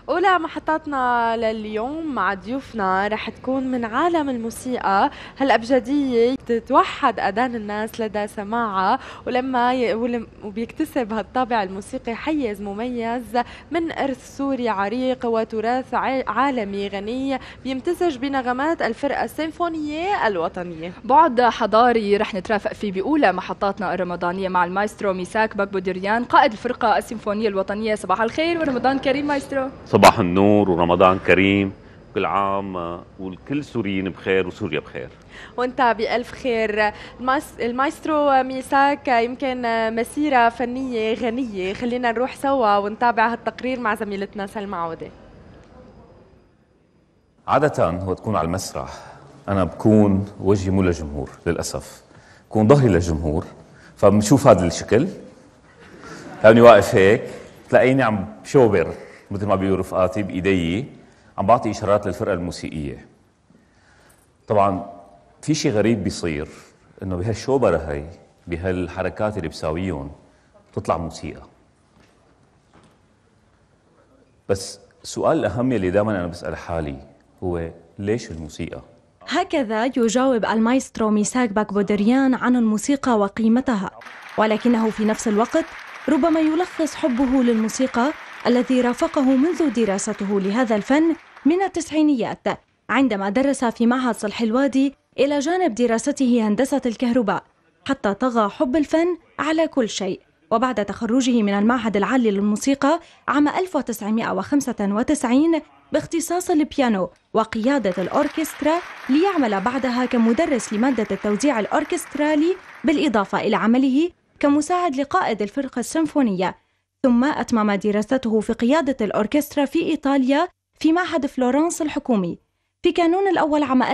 أولى محطاتنا لليوم مع ضيوفنا رح تكون من عالم الموسيقى هالأبجدية، تتوحد أذان الناس لدى سماعها، وبيكتسب هالطابع الموسيقي حيز مميز من إرث سوري عريق وتراث عالمي غني بيمتزج بنغمات الفرقة السيمفونية الوطنية. بعد حضاري رح نترافق فيه بأولى محطاتنا الرمضانية مع المايسترو ميساك بكبودريان قائد الفرقة السيمفونية الوطنية. صباح الخير ورمضان كريم مايسترو. صباح النور ورمضان كريم، كل عام والكل سوريين بخير وسوريا بخير. وانت بألف خير. المايسترو ميساك يمكن مسيرة فنية غنية، خلينا نروح سوا ونتابع هالتقرير مع زميلتنا سلمى عودة. عادة هو تكون على المسرح أنا بكون وجهي مو للجمهور، للأسف بكون ظهري للجمهور، فبنشوف هذا الشكل لاني واقف هيك تلاقيني عم بشوبر مثل ما بيقولوا رفقاتي بايدي، عم بعطي اشارات للفرقه الموسيقيه. طبعا في شيء غريب بيصير انه بهالشوبره هي بهالحركات اللي بساويهم بتطلع موسيقى. بس السؤال الاهم اللي دائما انا بسال حالي هو ليش الموسيقى؟ هكذا يجاوب المايسترو ميساك بكبودريان عن الموسيقى وقيمتها، ولكنه في نفس الوقت ربما يلخص حبه للموسيقى الذي رافقه منذ دراسته لهذا الفن من التسعينيات، عندما درس في معهد صلح الوادي إلى جانب دراسته هندسة الكهرباء، حتى طغى حب الفن على كل شيء. وبعد تخرجه من المعهد العالي للموسيقى عام 1995 باختصاص البيانو وقيادة الأوركسترا، ليعمل بعدها كمدرس لمادة التوزيع الأوركسترالي، بالإضافة إلى عمله كمساعد لقائد الفرقة السيمفونية. ثم أتمم دراسته في قيادة الأوركسترا في إيطاليا في معهد فلورنس الحكومي. في كانون الأول عام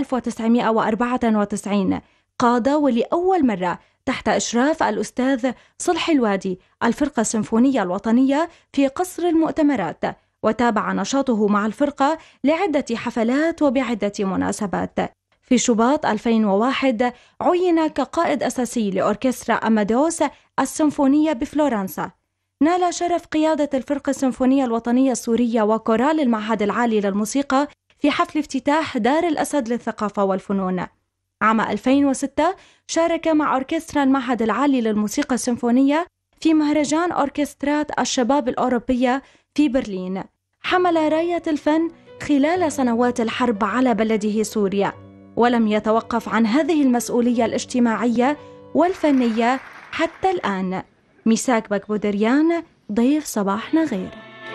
1994 قاد ولأول مرة تحت إشراف الأستاذ صلح الوادي الفرقة السيمفونية الوطنية في قصر المؤتمرات، وتابع نشاطه مع الفرقة لعدة حفلات وبعدة مناسبات. في شباط 2001 عين كقائد أساسي لأوركسترا أمادوس السيمفونية بفلورنسا. نال شرف قيادة الفرقة السيمفونية الوطنية السورية وكورال المعهد العالي للموسيقى في حفل افتتاح دار الأسد للثقافة والفنون. عام 2006 شارك مع أوركسترا المعهد العالي للموسيقى السيمفونية في مهرجان أوركسترات الشباب الأوروبية في برلين. حمل راية الفن خلال سنوات الحرب على بلده سوريا، ولم يتوقف عن هذه المسؤولية الاجتماعية والفنية حتى الآن. ميساك بكبودريان ضيف صباحنا غير.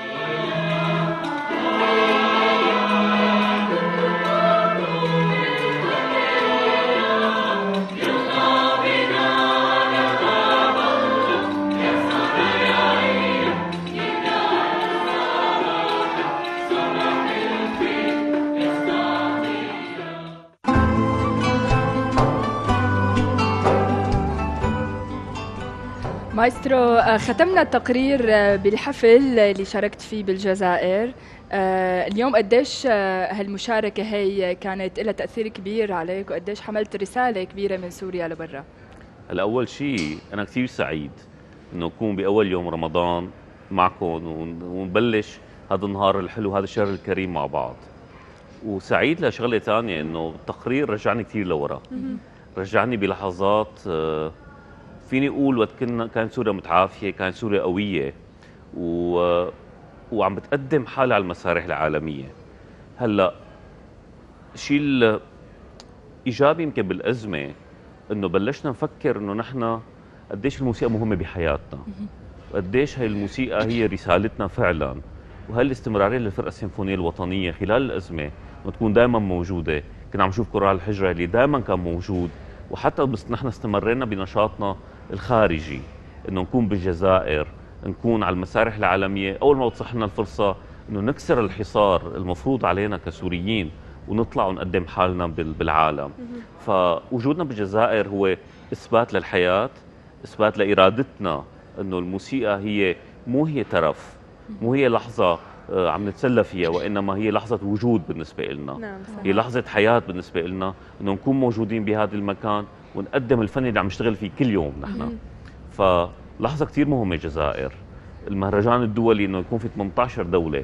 مايسترو، ختمنا التقرير بالحفل اللي شاركت فيه بالجزائر. اليوم قديش هالمشاركة هي كانت لها تأثير كبير عليك، وقديش حملت رسالة كبيرة من سوريا لبرا؟ الأول شيء أنا كثير سعيد إنه أكون بأول يوم رمضان معكم ونبلش هذا النهار الحلو، هذا الشهر الكريم مع بعض. وسعيد لشغلة ثانية إنه التقرير رجعني كثير لورا، رجعني بلحظات فيني اقول وقت كانت سوريا متعافيه، كانت سوريا قويه وعم بتقدم حالها على المسارح العالميه. هلا الشيء الايجابي يمكن بالازمه انه بلشنا نفكر انه نحن قديش الموسيقى مهمه بحياتنا، وقديش هي الموسيقى هي رسالتنا فعلا، وهالاستمراريه للفرقه السيمفونيه الوطنيه خلال الازمه وتكون دائما موجوده. كنا عم نشوف كورال الحجره اللي دائما كان موجود، وحتى بس نحن استمرينا بنشاطنا الخارجي، انه نكون بالجزائر، نكون على المسارح العالميه. اول ما بتصح لنا الفرصه انه نكسر الحصار المفروض علينا كسوريين ونطلع ونقدم حالنا بالعالم. فوجودنا بالجزائر هو اثبات للحياه، اثبات لارادتنا انه الموسيقى هي مو هي ترف، مو هي لحظه عم نتسلى فيها، وانما هي لحظه وجود بالنسبه لنا. نعم صحيح. هي لحظه حياه بالنسبه لنا، انه نكون موجودين بهذا المكان ونقدم الفن اللي عم نشتغل فيه كل يوم نحن. فلحظه كثير مهمه الجزائر، المهرجان الدولي انه يكون في 18 دوله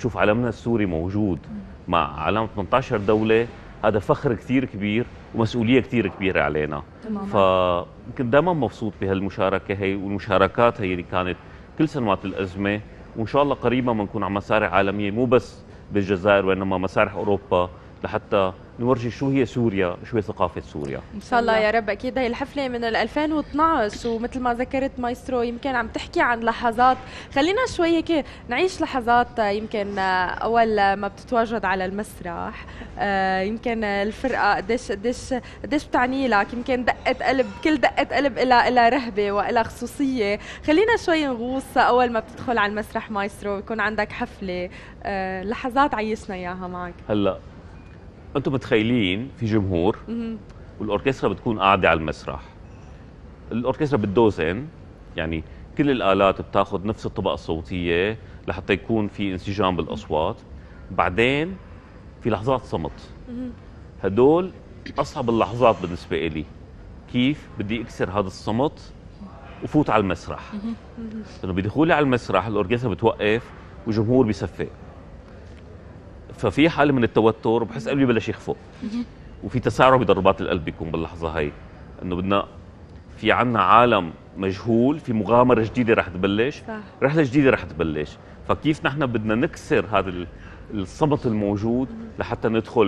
بشوف علمنا السوري موجود مع علم 18 دوله، هذا فخر كثير كبير ومسؤوليه كثير كبيره علينا. فكنت دائما مبسوط بهالمشاركه هي، والمشاركات هي اللي كانت كل سنوات الازمه، وان شاء الله قريبا بنكون على مسارح عالميه مو بس بالجزائر وانما مسارح اوروبا، لحتى نورجي شو هي سوريا، شو هي ثقافة سوريا. إن شاء الله يا رب. أكيد هي الحفلة من 2012، ومثل ما ذكرت مايسترو يمكن عم تحكي عن لحظات، خلينا شوي هيك نعيش لحظات يمكن أول ما بتتواجد على المسرح، يمكن الفرقة قديش بتعني لك، يمكن دقة قلب، كل دقة قلب إلها رهبة وإلها خصوصية. خلينا شوي نغوص أول ما بتدخل على المسرح مايسترو، يكون عندك حفلة، لحظات عيشنا إياها معك. هلا انتم متخيلين في جمهور والاوركسترا بتكون قاعده على المسرح، الاوركسترا بتدوزن، يعني كل الالات بتاخذ نفس الطبقه الصوتيه لحتى يكون في انسجام بالاصوات. بعدين في لحظات صمت، هدول اصعب اللحظات بالنسبه لي. كيف بدي اكسر هذا الصمت وفوت على المسرح؟ لانه بدخولي على المسرح الاوركسترا بتوقف والجمهور بيصفق، ففي حاله من التوتر وبحس قلبي بلش يخفق، وفي تسارع بضربات القلب بيكون باللحظه هي، انه بدنا في عنا عالم مجهول، في مغامره جديده رح تبلش، رحله جديده رح تبلش. فكيف نحن بدنا نكسر هذا الصمت الموجود لحتى ندخل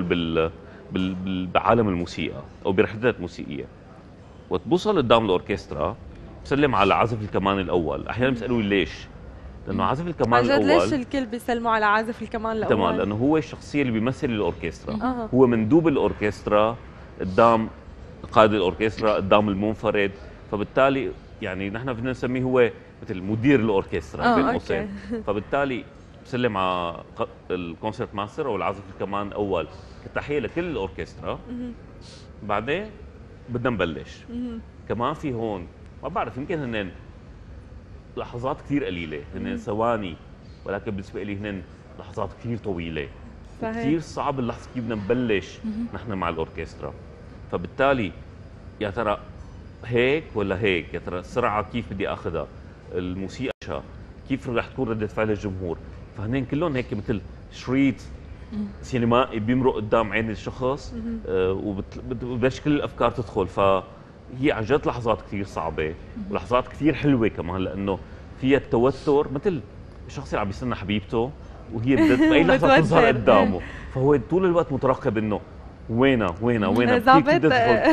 بعالم الموسيقى او برحلات موسيقيه. وتبوصل قدام الاوركسترا بسلم على عازف الكمان الاول. احيانا بيسالوني ليش؟ لانه عازف الكمان الاول، ليش الكل بيسلموا على عازف الكمان الاول؟ تمام، لانه هو الشخصيه اللي بيمثل الاوركسترا، هو مندوب الاوركسترا قدام قائد الاوركسترا، قدام المنفرد. فبالتالي يعني نحن بدنا نسميه هو مثل مدير الاوركسترا بين قوسين. فبالتالي بسلم على الكونسرت ماستر او العازف الكمان الاول كتحيه لكل الاوركسترا. بعدين بدنا نبلش. كمان في هون ما بعرف، يمكن هن لحظات كثير قليله، هن ثواني، ولكن بالنسبه لي هن لحظات كثير طويله. كثير صعب اللحظه كيف بدنا نبلش نحن مع الاوركسترا. فبالتالي يا ترى هيك ولا هيك، يا ترى السرعه كيف بدي اخذها، الموسيقى كيف رح تكون رده فعل الجمهور. فهنين كلهم هيك مثل شريط سينمائي بيمرق قدام عين الشخص، وبتبلش كل الافكار تدخل. فهي عن جد لحظات كثير صعبه ولحظات كثير حلوه كمان، لانه فيها التوتر، مثل الشخص اللي عم يستنى حبيبته وهي باي لحظه تظهر قدامه، فهو طول الوقت مترقب انه وينها ظابط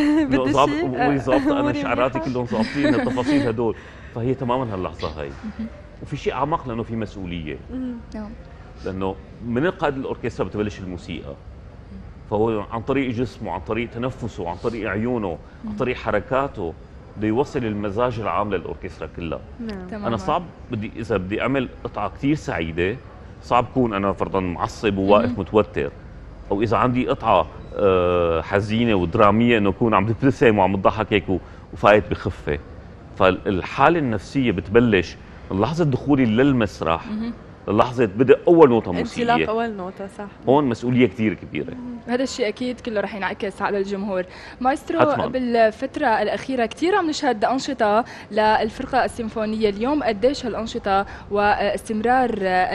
انا شعراتي كلهم ظابطين، التفاصيل هدول. فهي تماما هاللحظه هي. وفي شيء اعمق لانه في مسؤوليه، لانه من القائد الاوركسترا بتبلش الموسيقى، فهو عن طريق جسمه، عن طريق تنفسه، عن طريق عيونه، عن طريق حركاته بده يوصل المزاج العام للاوركسترا كلها. انا صعب اذا بدي اعمل قطعه كثير سعيده، صعب كون انا فرضا معصب وواقف متوتر، او اذا عندي قطعه حزينه ودراميه انه اكون عم تبتسم وعم تضحك هيك وفايت بخفه. فالحاله النفسيه بتبلش من لحظه دخولي للمسرح للحظه بدء اول نوته موسيقيه، انطلاق اول نوته. صح، هون مسؤوليه كثير كبيره. هذا الشيء اكيد كله رح ينعكس على الجمهور. مايسترو، بالفتره الاخيره كثير عم نشهد انشطه للفرقه السيمفونيه، اليوم قديش هالانشطه واستمرار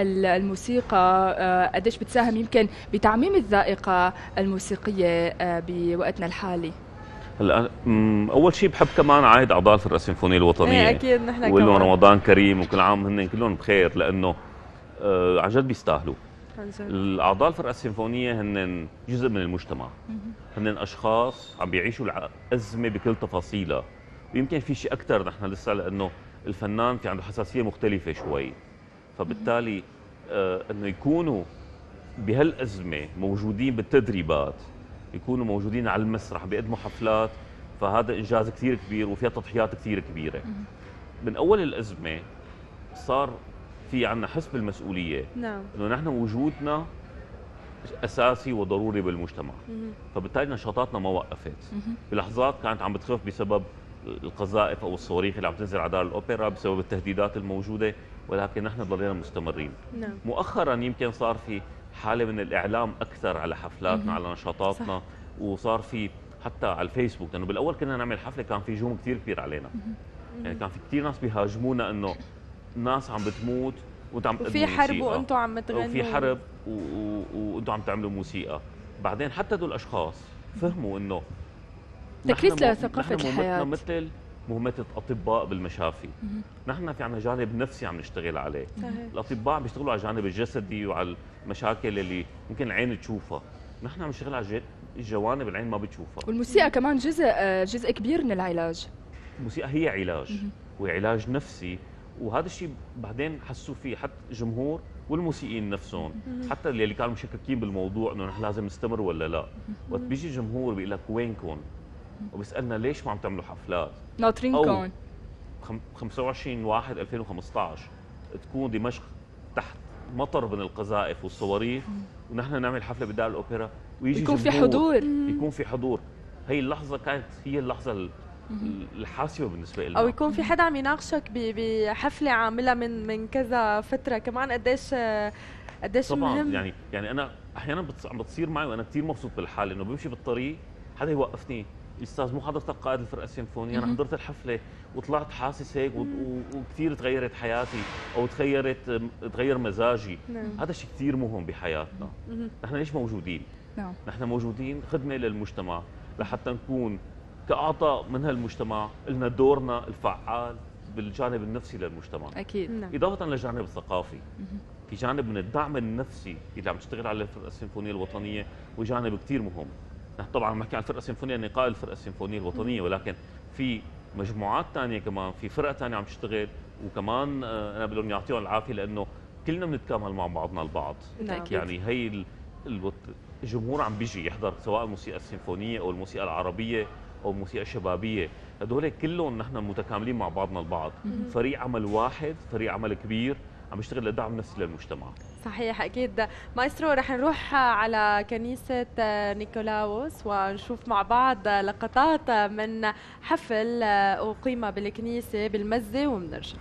الموسيقى قديش بتساهم يمكن بتعميم الذائقه الموسيقيه بوقتنا الحالي؟ هلا اول شيء بحب كمان عايد اعضاء الفرقه السيمفونيه الوطنيه، اكيد نحن كمان، وقول لهم رمضان كريم وكل عام هن كلهم بخير، لانه عن جد بيستاهلوا. الاعضاء الفرقه السيمفونيه هن جزء من المجتمع، هن اشخاص عم بيعيشوا الازمه بكل تفاصيلها، ويمكن في شيء اكثر نحن لسه، لانه الفنان في عنده حساسيه مختلفه شوي. فبالتالي انه يكونوا بهالازمه موجودين بالتدريبات، يكونوا موجودين على المسرح بيقدموا حفلات، فهذا انجاز كثير كبير وفيها تضحيات كثير كبيره. من اول الازمه صار في عنا حس بالمسؤوليه، انه نحن وجودنا اساسي وضروري بالمجتمع. فبالتالي نشاطاتنا ما وقفت. بلحظات كانت عم بتخف بسبب القذائف او الصواريخ اللي عم تنزل على دار الاوبرا، بسبب التهديدات الموجوده، ولكن نحن ضلينا مستمرين. مؤخرا يمكن صار في حاله من الاعلام اكثر على حفلاتنا، على نشاطاتنا، وصار في حتى على الفيسبوك، لانه بالاول كنا نعمل حفله كان في هجوم كثير كبير علينا، يعني كان في كثير ناس بيهاجمونا انه ناس عم بتموت وانتم عم وفي حرب وانتم عم تغنوا، وفي حرب وانتم عم تعملوا موسيقى. بعدين حتى دول الاشخاص فهموا انه تكريس لثقافه الحياه، مثل مهمة الأطباء بالمشافي. نحن في عنا جانب نفسي عم نشتغل عليه. الأطباء عم بيشتغلوا على الجانب الجسدي وعلى المشاكل اللي ممكن العين تشوفها، نحن عم نشتغل على الجوانب العين ما بتشوفها. والموسيقى كمان جزء كبير من العلاج. الموسيقى هي علاج، وعلاج نفسي، وهذا الشيء بعدين حسوا فيه حتى الجمهور والموسيقيين نفسهم، حتى اللي كانوا مشككين بالموضوع انه نحن لازم نستمر ولا لا. وقت بيجي الجمهور بيقول لك وينكم؟ وبيسالنا ليش ما عم تعملوا حفلات؟ ناطرينكم. 25/1/2015 تكون دمشق تحت مطر من القذائف والصواريخ، ونحن نعمل حفله بدار الاوبرا ويجي يكون في حضور، يكون في حضور. هي اللحظه كانت هي اللحظه الحاسمه بالنسبه لنا. او يكون في حدا عم يناقشك بحفله عاملها من كذا فتره، كمان قديش طبعا مهم. يعني انا احيانا عم بتصير معي وانا كثير مبسوط بالحال انه بمشي بالطريق حدا يوقفني، الاستاذ مو حضرتك قائد الفرقه السيمفونيه؟ انا حضرت الحفله وطلعت حاسس هيك وكثير تغيرت حياتي او تغير مزاجي. هذا الشيء كثير مهم بحياتنا. نحن ليش موجودين؟ نحن موجودين خدمه للمجتمع، لحتى نكون كأعضاء من هالمجتمع لنا دورنا الفعال بالجانب النفسي للمجتمع. اكيد. اضافه للجانب الثقافي، في جانب من الدعم النفسي اللي عم تشتغل عليه الفرقه السيمفونيه الوطنيه، وجانب كثير مهم. نحن طبعا عم نحكي عن الفرقه السيمفونيه يعني قائد الفرقه السيمفونيه الوطنيه، ولكن في مجموعات ثانيه كمان، في فرق ثانيه عم تشتغل، وكمان انا بقول لهم يعطيهم العافيه لانه كلنا بنتكامل مع بعضنا البعض. يعني هي الجمهور عم بيجي يحضر سواء الموسيقى السيمفونيه او الموسيقى العربيه او الموسيقى الشبابيه، هدول كلهم نحن متكاملين مع بعضنا البعض. فريق عمل واحد، فريق عمل كبير عم يشتغل لدعم نفسي للمجتمع. صحيح اكيد. مايسترو، رح نروح على كنيسة نيكولاوس ونشوف مع بعض لقطات من حفل أقيم بالكنيسة بالمزة ومنرجع.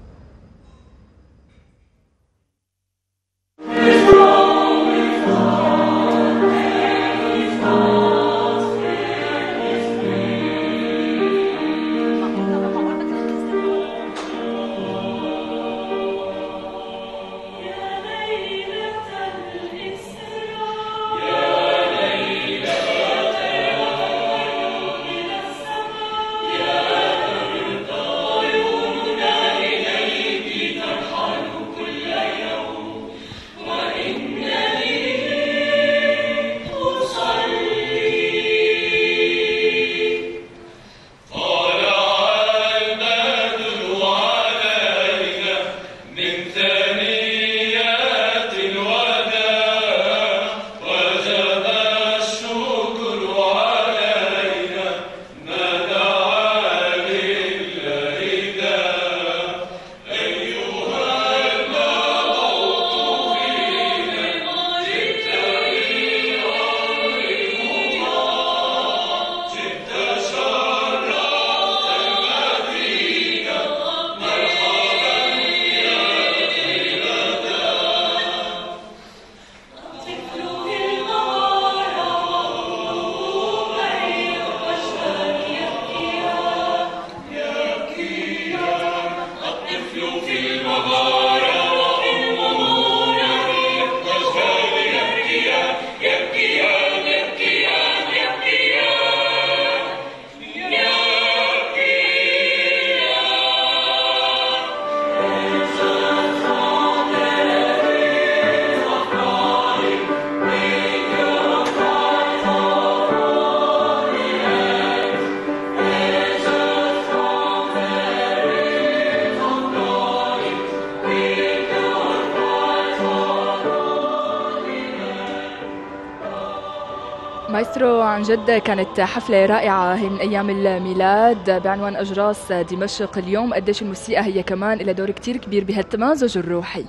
مايسترو، عن جد كانت حفلة رائعة هي من أيام الميلاد بعنوان أجراس دمشق. اليوم قديش الموسيقى هي كمان لها دور كتير كبير بهالتمازج الروحي.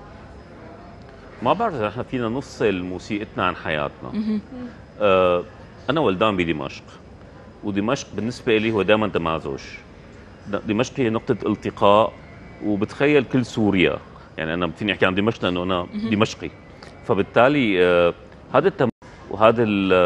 ما بعرف إذا نحن فينا نفصل موسيقتنا عن حياتنا. أنا ولدان بدمشق، ودمشق بالنسبة لي هو دائما تمازج. دمشق هي نقطة التقاء، وبتخيل كل سوريا. يعني أنا فيني أحكي عن دمشق لأنه أنا دمشقي، فبالتالي هذا وهذا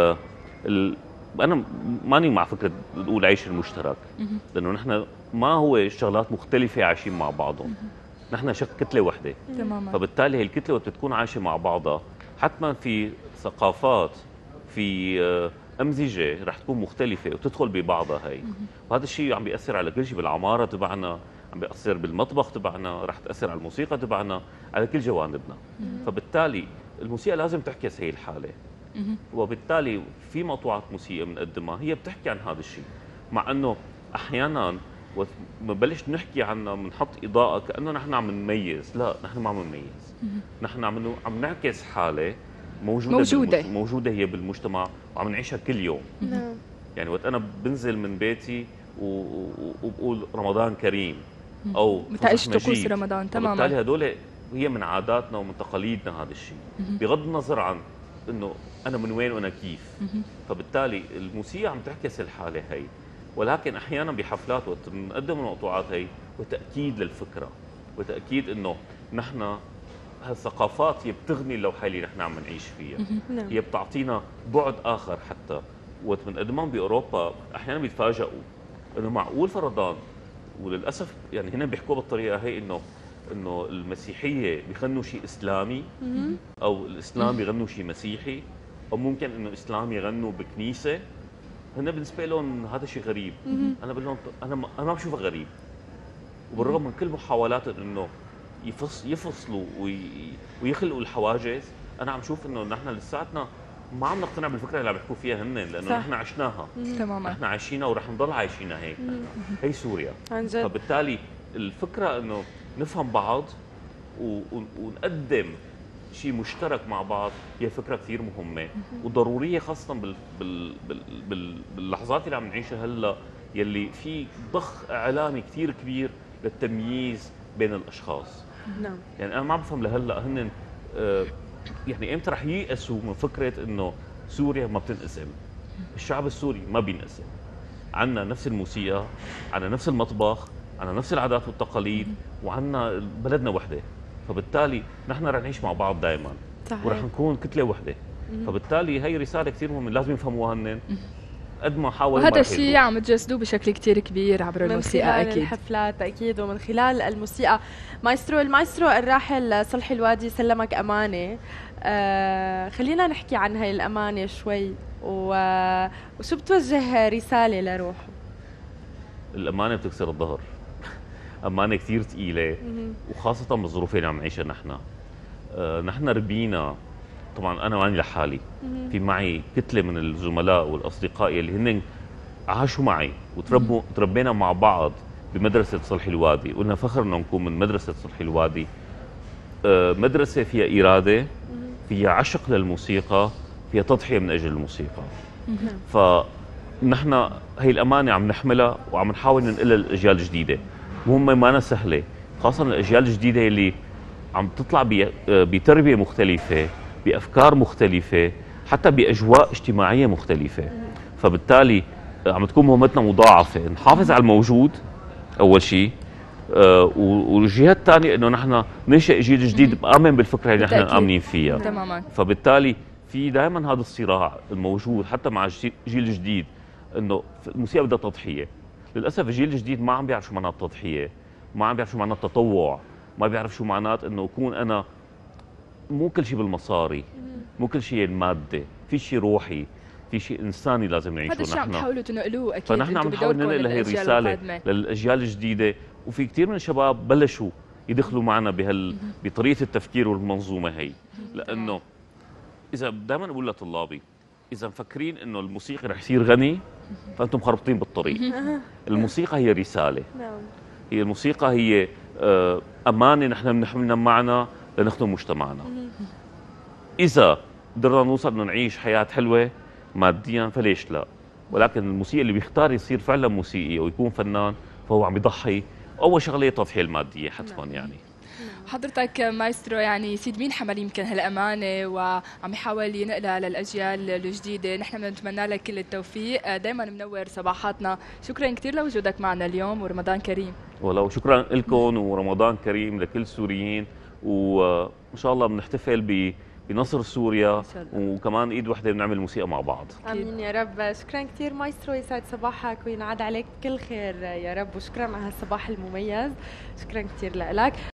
أنا ماني مع فكرة نقول عيش المشترك، لأنه نحن ما هو شغلات مختلفة عايشين مع بعضهم. نحن كتله وحده. تماما. فبالتالي هي الكتله وقت بتكون عايشه مع بعضها حتما في ثقافات، في امزجه رح تكون مختلفه وتدخل ببعضها هي. وهذا الشيء عم بياثر على كل شيء بالعماره تبعنا، عم بياثر بالمطبخ تبعنا، رح تاثر على الموسيقى تبعنا، على كل جوانبنا. فبالتالي الموسيقى لازم تعكس هي الحاله. وبالتالي في مقطوعات موسيقى بنقدمها هي بتحكي عن هذا الشيء، مع انه احيانا بنبلش نحكي عنها بنحط اضاءه كانه نحن عم نميز، لا نحن ما عم نميز. نحن عم نعكس حاله موجوده هي بالمجتمع وعم نعيشها كل يوم. يعني وقت انا بنزل من بيتي وبقول رمضان كريم او متعيش طقوس رمضان تماما، بالتالي هدول هي من عاداتنا ومن تقاليدنا هذا الشيء، بغض النظر عن انه انا من وين وانا كيف. فبالتالي الموسيقى عم تعكس الحاله هي، ولكن احيانا بحفلات وقت بنقدم المقطوعات هي وتاكيد للفكره وتاكيد انه نحن هالثقافات هي بتغني اللوحه اللي نحن عم نعيش فيها. هي بتعطينا بعد اخر. حتى وقت بنقدمهم باوروبا احيانا بيتفاجئوا انه معقول فرضان، وللاسف يعني هنا بيحكوا بالطريقه هي انه المسيحيه بيغنوا شيء اسلامي او الاسلام بيغنوا شيء مسيحي، او ممكن انه الاسلام يغنوا بكنيسه. هن بالنسبه لهم هذا شيء غريب. انا بقول لهم انا ما بشوفه غريب، وبالرغم من كل محاولات انه يفصلوا ويخلقوا الحواجز، انا عم شوف انه نحن لساتنا ما عم نقتنع بالفكره اللي عم يحكوا فيها هن، لانه نحن عشناها تماما، نحن عايشينها ورح نضل عايشينها هيك. هي سوريا عن جد. فبالتالي الفكره انه نفهم بعض ونقدم شيء مشترك مع بعض هي فكره كثير مهمه وضروريه، خاصه باللحظات اللي عم نعيشها هلا، يلي في ضخ اعلامي كثير كبير للتمييز بين الاشخاص. نعم. يعني انا ما بفهم لهلا هن يعني امتى رح ييأسوا من فكره انه سوريا ما بتنقسم؟ الشعب السوري ما بينقسم. عندنا نفس الموسيقى، عندنا نفس المطبخ، عندنا نفس العادات والتقاليد، وعندنا بلدنا وحده. فبالتالي نحن رح نعيش مع بعض دائما ورح نكون كتله وحده. فبالتالي هي رساله كثير مهمه لازم يفهموها هن قد ما حاولوا. وهذا الشيء عم تجسدوه بشكل كتير كبير عبر الموسيقى، من خلال الحفلات اكيد ومن خلال الموسيقى. المايسترو الراحل صلحي الوادي سلمك امانه، خلينا نحكي عن هاي الامانه شوي، وشو بتوجه رساله لروحه؟ الامانه بتكسر الظهر. امانه كثير ثقيله، وخاصه بالظروف اللي عم نعيشها نحن. نحن ربينا، طبعا انا ماني لحالي، في معي كتله من الزملاء والاصدقاء اللي هن عاشوا معي وتربينا مع بعض بمدرسه صلحي الوادي، ولنا فخر انه نكون من مدرسه صلحي الوادي. مدرسه فيها اراده، فيها عشق للموسيقى، فيها تضحيه من اجل الموسيقى. فنحن هي الامانه عم نحملها وعم نحاول ننقلها للاجيال الجديده، مهمه ما سهله، خاصه الاجيال الجديده اللي عم تطلع بتربيه مختلفه، بافكار مختلفه، حتى باجواء اجتماعيه مختلفه. فبالتالي عم تكون مهمتنا مضاعفه، نحافظ على الموجود اول شيء، والجهه الثانيه انه نحن ننشئ جيل جديد مآمن بالفكره اللي نحن مآمنين فيها. تماما. فبالتالي في دائما هذا الصراع الموجود حتى مع الجيل الجديد، انه الموسيقى بدها تضحيه. للاسف الجيل الجديد ما عم بيعرف شو معنات التضحيه، ما عم بيعرف شو معنات التطوع، ما بيعرف شو معنات انه اكون انا مو كل شيء بالمصاري، مو كل شيء الماده، في شيء روحي، في شيء انساني لازم نعيشه نحن. هذا الشيء عم تحاولوا تنقلوه اكيد. فنحن عم نحاول ننقل هي الرساله للاجيال الجديده، وفي كثير من الشباب بلشوا يدخلوا معنا بطريقه التفكير والمنظومه هي. لانه اذا دائما بقول لطلابي اذا مفكرين انه الموسيقى رح يصير غني فانتم مخربطين بالطريق. الموسيقى هي رساله. هي الموسيقى هي امانه نحن بنحملها معنا لنخدم مجتمعنا. اذا قدرنا نوصل انه نعيش حياه حلوه ماديا فليش لا، ولكن الموسيقى اللي بيختار يصير فعلا موسيقي ويكون فنان فهو عم يضحي. اول شغله التضحيه الماديه حتما. يعني حضرتك مايسترو يعني سيد مين حمل يمكن هالامانه وعم يحاول ينقلها للاجيال الجديده، نحن بنتمنى لك كل التوفيق، دائما منور صباحاتنا. شكرا كثير لوجودك معنا اليوم ورمضان كريم. ولو شكرا لكم ورمضان كريم لكل السوريين، وان شاء الله بنحتفل بنصر سوريا، وكمان ايد وحده بنعمل موسيقى مع بعض. امين يا رب. شكرا كثير مايسترو، يسعد صباحك وينعاد عليك كل خير يا رب، وشكرا على هالصباح المميز. شكرا كثير لك.